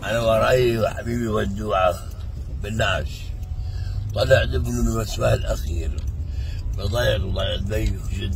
أنا وراي حبيبي ودوعة بالنعش. طلع ابنه من مسواه الأخير فضيع الله يديه جد.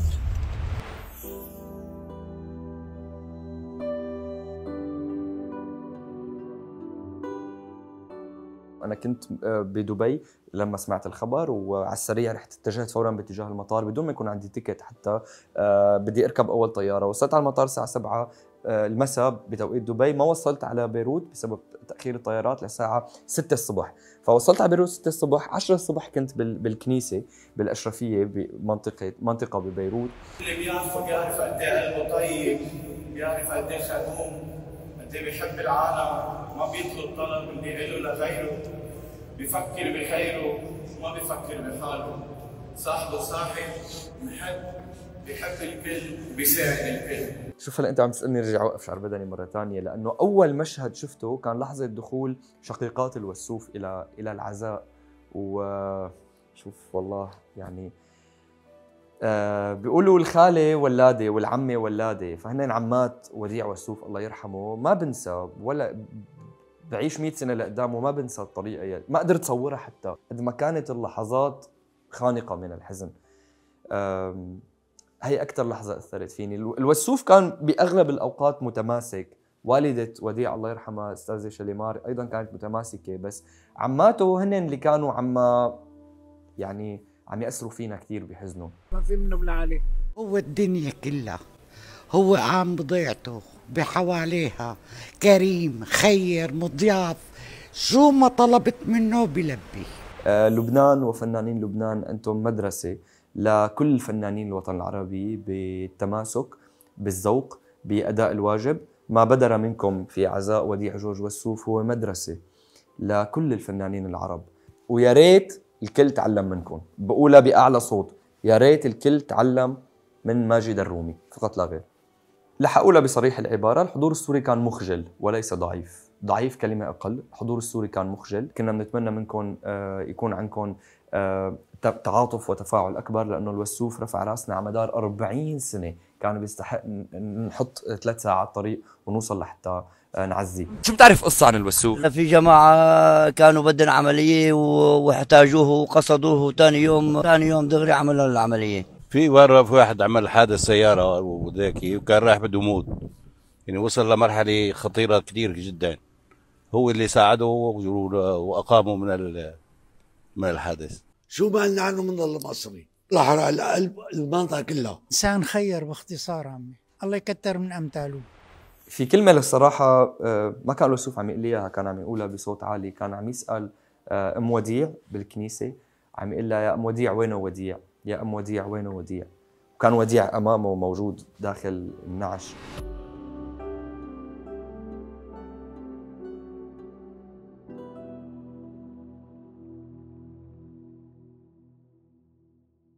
أنا كنت بدبي لما سمعت الخبر، وعلى السريع رحت اتجهت فورا باتجاه المطار بدون ما يكون عندي تيكت حتى. بدي اركب اول طياره. وصلت على المطار الساعه 7 المساء بتوقيت دبي. ما وصلت على بيروت بسبب تاخير الطيارات للساعه 6 الصبح. فوصلت على بيروت 6 الصبح. 10 الصبح كنت بالكنيسه بالاشرفيه بمنطقه ببيروت. اللي بيعرفه بيعرف قد ايه قلبه طيب، بيعرف قد ايه خدوم، قد ايه بيحب العالم، ما بيطلب طلب اللي له لغيره، بيفكر بخيره وما بيفكر بحاله. صاحبه صاحب محب، بيحب الكل وبيساعد الكل. شوف هلا انت عم تسالني رجع اوقف شعر بدني مره ثانيه، لانه اول مشهد شفته كان لحظه دخول شقيقات الوسوف الى العزاء. وشوف والله يعني بيقولوا الخاله ولاده والعمه ولاده، فهن عمات وديع وسوف الله يرحمه. ما بنسى ولا بعيش 100 سنه لقدام وما بنسى الطريقه، ما قدرت اصورها حتى قد ما كانت اللحظات خانقه من الحزن. هي أكثر لحظة أثرت فيني. الوسوف كان بأغلب الأوقات متماسك. والدة وديع الله يرحمها أستاذة شليمار أيضا كانت متماسكة، بس عماته هن اللي كانوا يعني عم يأثروا فينا كثير بحزنه. ما في منه بلا عليه. هو الدنيا كلها، هو عم بضيعته بحواليها، كريم خير مضياف، شو ما طلبت منه بلبي. لبنان وفنانين لبنان أنتم مدرسة لكل فنانين الوطن العربي بالتماسك، بالذوق، بأداء الواجب. ما بدر منكم في عزاء وديع جورج وسوف هو مدرسة لكل الفنانين العرب. ويا ريت الكل تعلم منكم، بقولها بأعلى صوت، يا ريت الكل تعلم من ماجد الرومي فقط لا غير. رح أقولها بصريح العبارة، الحضور السوري كان مخجل وليس ضعيف. ضعيف كلمة أقل، الحضور السوري كان مخجل. كنا بنتمنى منكم يكون عندكم تعاطف وتفاعل أكبر، لأنه الوسوف رفع راسنا على مدار 40 سنة. كان بيستحق نحط 3 ساعات طريق ونوصل لحتى نعزيه. شو بتعرف قصة عن الوسوف؟ في جماعة كانوا بدهم عملية واحتاجوه وقصدوه، ثاني يوم دغري عملوا العملية. في مرة في واحد عمل حادث سيارة وذاكي وكان رايح بده يموت، يعني وصل لمرحلة خطيرة كثير جدا. هو اللي ساعده وأقامه من الحادث. شو ما قلنا عنه من المصري، لحرق القلب المنطقة كلها. إنسان خير باختصار عمي، الله يكتر من أمثاله. في كلمة للصراحة ما كان الوسوف عم يقول لي اياها، كان عم يقولها بصوت عالي. كان عم يسأل أم وديع بالكنيسة، عم يقول لها يا أم وديع وينه وديع؟ يا أم وديع وينه وديع؟ وكان وديع أمامه موجود داخل النعش.